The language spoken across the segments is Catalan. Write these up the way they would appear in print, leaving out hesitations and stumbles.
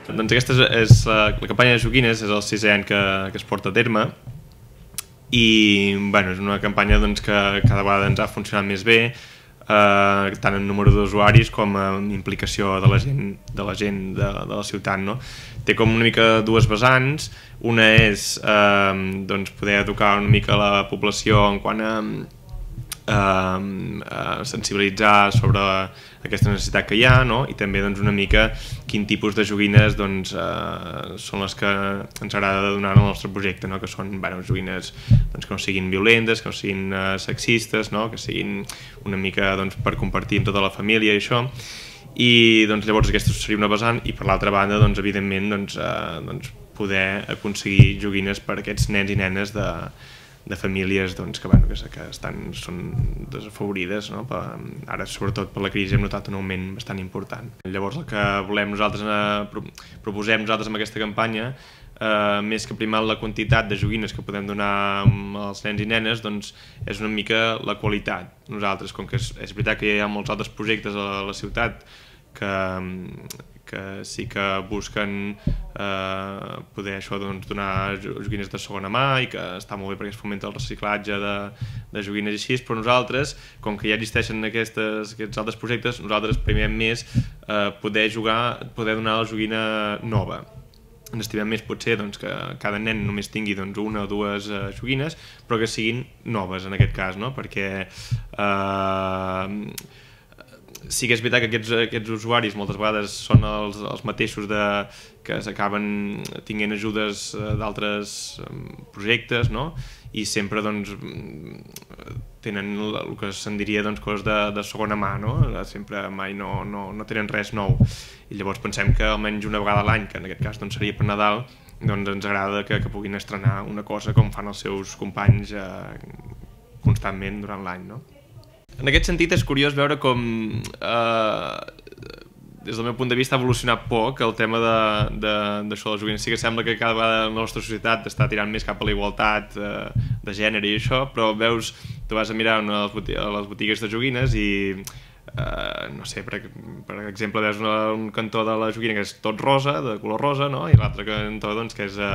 Doncs aquesta és la campanya de joguines, és el 6è any que es porta a terme i bueno, és una campanya doncs, que cada vegada ens ha funcionat més bé, tant en número d'usuaris com en implicació de la gent de la ciutat, no? Té com una mica dues vessants. Una és doncs, poder educar una mica la població en quant a sensibilitzar sobre aquesta necessitat que hi ha, no? I també doncs, una mica quin tipus de joguines doncs, són les que ens agrada donar al nostre projecte, no? Que són joguines doncs, que no siguin violentes, que no siguin sexistes, no? Que siguin una mica doncs, per compartir amb tota la família i això. I doncs, llavors aquesta seria una vessant, i per l'altra banda doncs, evidentment doncs, poder aconseguir joguines per a aquests nens i nenes de famílies doncs, que són desafavorides, no? Ara sobretot per la crisi hem notat un augment bastant important. Llavors el que volem nosaltres, proposem nosaltres amb aquesta campanya, més que primar la quantitat de joguines que podem donar als nens i nenes, doncs és una mica la qualitat. Nosaltres, com que és veritat que hi ha molts altres projectes a la ciutat que sí que busquen poder donar joguines de segona mà i que està molt bé perquè es fomenta el reciclatge de joguines i així, però nosaltres, com que ja existeixen aquests altres projectes, nosaltres primem més poder donar la joguina nova. Ens estimem més potser que cada nen només tingui una o dues joguines, però que siguin noves en aquest cas, no? Perquè sí que és veritat que aquests usuaris moltes vegades són els mateixos que s'acaben tinguent ajudes d'altres projectes, no? I sempre tenen el que se'n diria coses de segona mà, no? Sempre mai no tenen res nou. I llavors pensem que almenys una vegada a l'any, que en aquest cas seria per Nadal, ens agrada que puguin estrenar una cosa com fan els seus companys constantment durant l'any, no? En aquest sentit és curiós veure com, des del meu punt de vista, ha evolucionat poc el tema d'això de les joguines. Sí que sembla que cada vegada la nostra societat està tirant més cap a la igualtat de gènere i això, però veus, tu vas a mirar a les botigues de joguines i, no sé, per exemple, veus un cantó de la joguina que és tot rosa, de color rosa, no? I l'altre cantó que és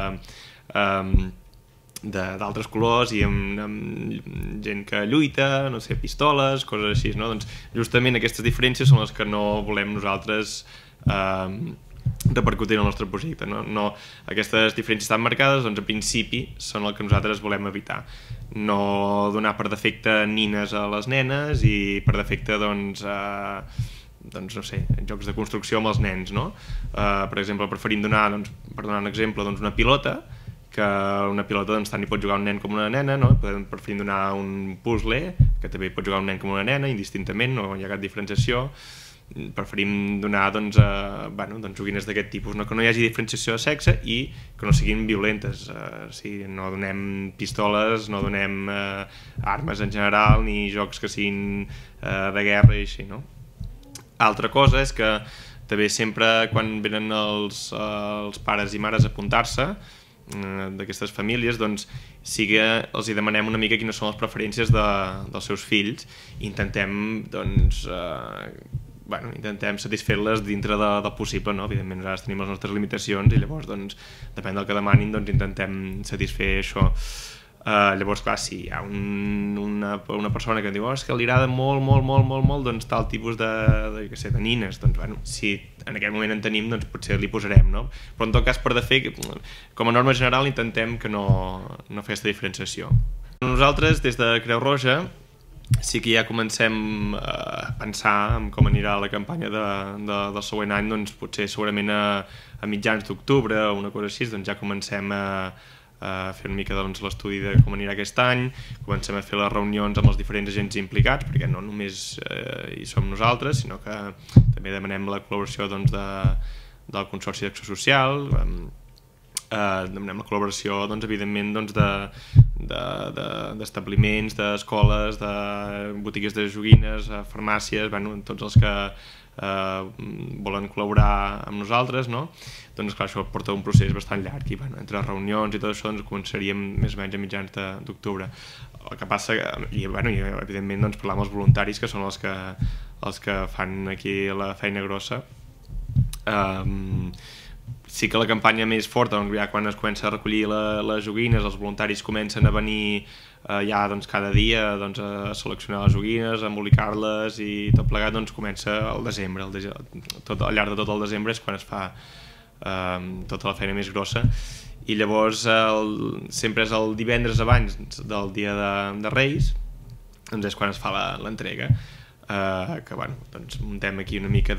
d'altres colors i amb gent que lluita, no sé, pistoles, coses així, no? Doncs justament aquestes diferències són les que no volem nosaltres repercutir en el nostre projecte, no? Aquestes diferències tan marcades, doncs a principi són el que nosaltres volem evitar. No donar per defecte nines a les nenes i per defecte, doncs no sé, jocs de construcció amb els nens, no? Per exemple, preferim donar, per donar un exemple, una pilota, que una pilota tant hi pot jugar un nen com una nena, no? Preferim donar un puzzle, que també hi pot jugar un nen com una nena, indistintament, no hi ha cap diferenciació. Preferim donar joguines d'aquest tipus, que no hi hagi diferenciació de sexe i que no siguin violentes. No donem pistoles, no donem armes en general, ni jocs que siguin de guerra i així, no? Altra cosa és que també sempre quan venen els pares i mares a apuntar-se d'aquestes famílies, doncs sí que els demanem una mica quines són les preferències dels seus fills i intentem satisfer-les dintre del possible, no? Evidentment nosaltres tenim les nostres limitacions i llavors depèn del que demanin intentem satisfer això. Llavors clar, si hi ha una persona que diu és que li agrada molt tal tipus de nines, doncs si en aquest moment en tenim, doncs potser li posarem, no? Però en tot cas, per defecte, com a norma general intentem que no fer aquesta diferenciació. Nosaltres des de Creu Roja sí que ja comencem a pensar en com anirà la campanya del següent any, doncs potser segurament a mitjans d'octubre o una cosa així, doncs ja comencem a fer una mica l'estudi de com anirà aquest any, comencem a fer les reunions amb els diferents agents implicats, perquè no només hi som nosaltres, sinó que també demanem la col·laboració del Consorci d'Acció Social, demanem la col·laboració, evidentment, d'establiments, d'escoles, de botigues de joguines, farmàcies, tots els que volen col·laborar amb nosaltres, no? Doncs clar, això porta un procés bastant llarg i entre reunions i tot això començaríem més o menys a mitjans d'octubre. El que passa, i evidentment parlar amb els voluntaris, que són els que fan aquí la feina grossa, sí que la campanya més forta, doncs, ja quan es comença a recollir les joguines, els voluntaris comencen a venir ja doncs, cada dia doncs, a seleccionar les joguines, a embolicar-les, i tot plegat doncs, comença al desembre. Al llarg de tot el desembre és quan es fa tota la feina més grossa, i llavors sempre és el divendres abans del dia de Reis, doncs és quan es fa l'entrega, que bueno, doncs muntem aquí una mica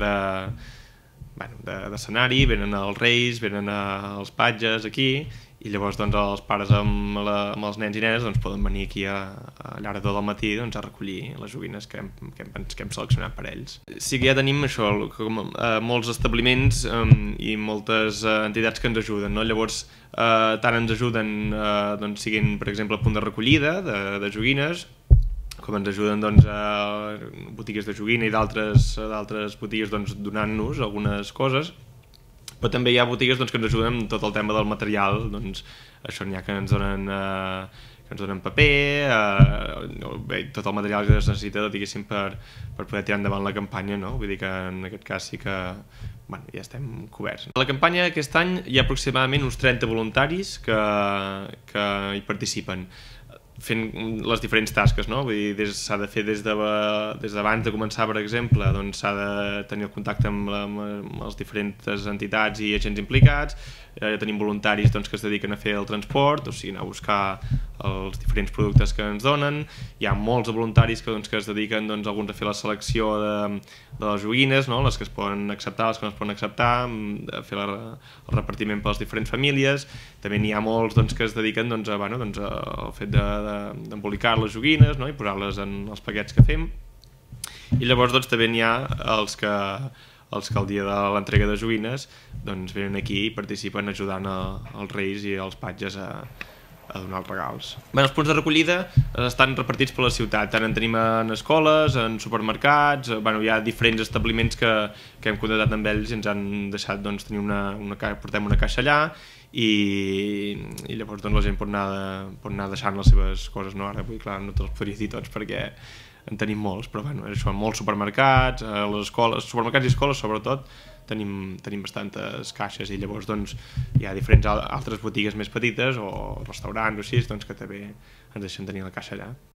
d'escenari, venen els Reis, venen els patges aquí, i llavors doncs, els pares amb els nens i nenes doncs, poden venir aquí al llarg de tot el matí doncs, a recollir les joguines que hem seleccionat per ells. Sí que ja tenim això, molts establiments i moltes entitats que ens ajuden, no? Llavors tant ens ajuden doncs, siguin per exemple a punt de recollida de joguines, com ens ajuden doncs, a botigues de joguina i d'altres botigues doncs, donant-nos algunes coses. Però també hi ha botigues doncs, que ens ajuden amb tot el tema del material, doncs, això n'hi ha que ens donen paper, tot el material que es necessita diguéssim, per poder tirar endavant la campanya, no? Vull dir que en aquest cas sí que bueno, ja estem coberts. A la campanya aquest any hi ha aproximadament uns 30 voluntaris que hi participen, fent les diferents tasques, no? Vull dir, s'ha de fer des d'abans de començar, per exemple, doncs s'ha de tenir el contacte amb les diferents entitats i agents implicats, ja tenim voluntaris doncs, que es dediquen a fer el transport, o sigui, anar a buscar els diferents productes que ens donen, hi ha molts voluntaris que es dediquen doncs, alguns a fer la selecció de les joguines, no? Les que es poden acceptar, les que no es poden acceptar, a fer el repartiment per les diferents famílies, també n'hi ha molts doncs, que es dediquen doncs, al fet d'embolicar les joguines, no? I posar-les en els paquets que fem, i llavors doncs, també n'hi ha els que el dia de l'entrega de joguines doncs, venen aquí i participen ajudant els reis i els patges a donar els regals. Els punts de recollida estan repartits per la ciutat, tant en tenim en escoles, en supermercats, hi ha diferents establiments que hem contactat amb ells i ens han deixat doncs, tenir portem una caixa allà, i llavors doncs, la gent pot anar deixant les seves coses, no? Ara, clar, no te'ls podria dir tots perquè en tenim molts, però bueno, això, molts supermercats, les escoles, supermercats i escoles sobretot, tenim bastantes caixes, i llavors doncs, hi ha diferents altres botigues més petites o restaurants o així, doncs, que també ens deixen tenir la caixa allà.